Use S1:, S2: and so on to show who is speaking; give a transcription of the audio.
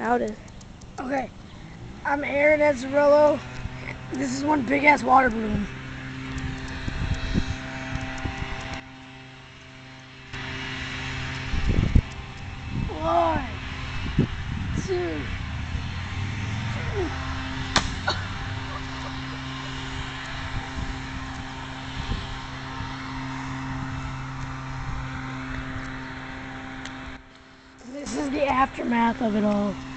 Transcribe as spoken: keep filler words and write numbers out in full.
S1: loudest.
S2: Okay, I'm Aaron Ezzarillo. This is one big ass water balloon. One, two, three. This is the aftermath of it all.